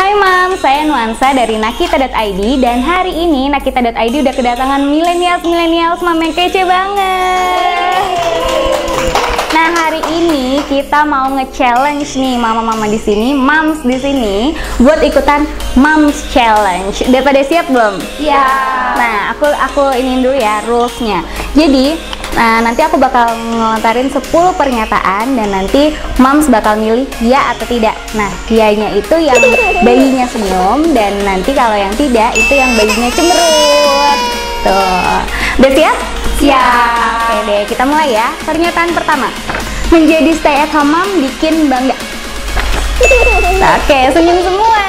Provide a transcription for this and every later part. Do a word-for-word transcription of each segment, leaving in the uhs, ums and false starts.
Hai Mam, saya Nuansa dari nakita dot i d dan hari ini nakita dot i d udah kedatangan milenials-milenials Mam yang kece banget. Nah, hari ini kita mau nge-challenge nih mama-mama di sini, moms di sini buat ikutan Moms Challenge. Udah pada siap belum? Iya. Nah, aku aku iniin dulu ya rules-nya. Jadi, nah nanti aku bakal ngelontarin sepuluh pernyataan dan nanti moms bakal milih ya atau tidak. Nah, yanya itu yang bayinya senyum dan nanti kalau yang tidak itu yang bayinya cemberut. Tuh. Udah siap? Siap. Oke deh, kita mulai ya. Pernyataan pertama. Menjadi stay at home mom bikin bangga. Oke, senyum semua.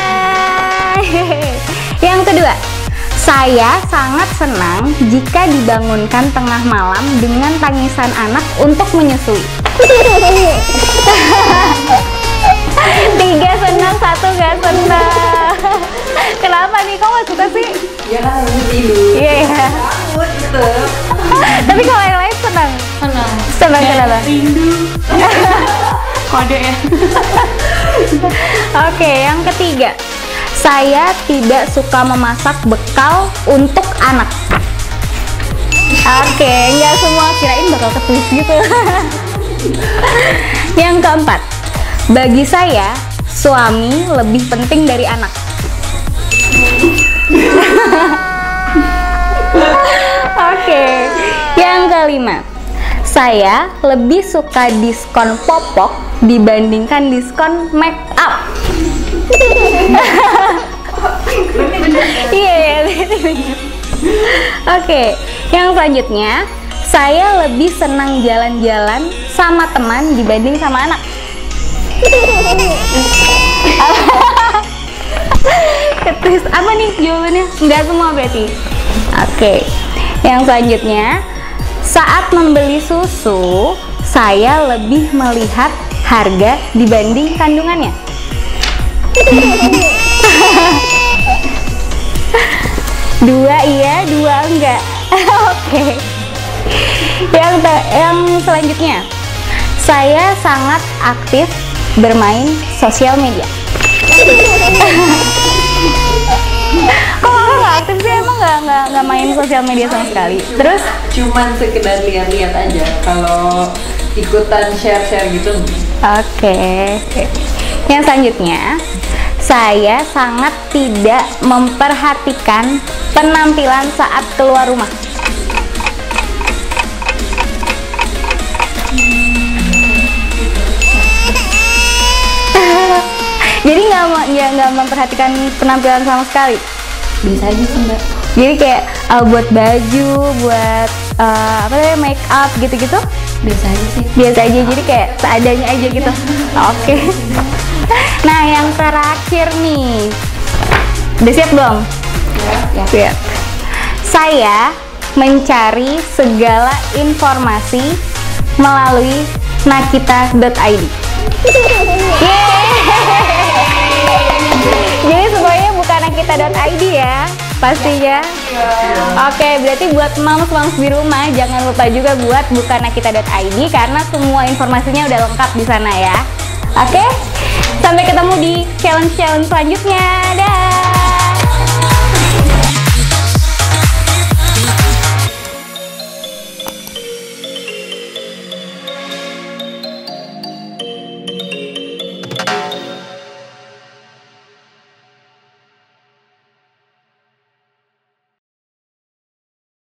Yang kedua, saya sangat senang jika dibangunkan tengah malam dengan tangisan anak untuk menyusui. Tiga senang, satu gak senang. Kenapa nih, kok gak suka sih? Ya kan lagi tidur. Iya ya. Takut gitu. Tapi kalau yang lain senang. Senang. Senang kenapa? Rindu. Kode ya. Oke, yang ketiga. Saya tidak suka memasak bekal untuk anak. Oke, nggak semua kirain bakal ketulis gitu. Yang keempat, bagi saya suami lebih penting dari anak. Oke, yang kelima, saya lebih suka diskon popok dibandingkan diskon make up. Iya ya. Oke, yang selanjutnya, saya lebih senang jalan-jalan sama teman dibanding sama anak. Ketis apa nih jawabannya? Enggak semua berarti. Oke, yang selanjutnya, saat membeli susu, saya lebih melihat harga dibanding kandungannya. Dua iya, dua enggak. Oke. Yang yang selanjutnya, saya sangat aktif bermain sosial media. Kok kakak nggak aktif sih? Emang nggak nggak nggak main sosial media sama sekali? Terus? Cuman sekedar lihat-lihat aja. Kalau ikutan share-share gitu. Oke. Yang selanjutnya, saya sangat tidak memperhatikan penampilan saat keluar rumah. Jadi nggak ya nggak memperhatikan penampilan sama sekali. Biasa aja sih mbak. Jadi kayak uh, buat baju, buat uh, apa namanya make up gitu-gitu. Biasa aja sih. Biasa aja. Jadi kayak seadanya aja gitu. Oke. Nah, yang terakhir nih, udah siap belum? Ya. Ya. Siap. Saya mencari segala informasi melalui nakita dot i d. Jadi semuanya bukan nakita dot i d ya, pastinya. Ya. Oke, berarti buat moms-moms di rumah jangan lupa juga buat buka nakita dot i d karena semua informasinya udah lengkap di sana ya. Oke, sampai ketemu di challenge-challenge selanjutnya. Dah.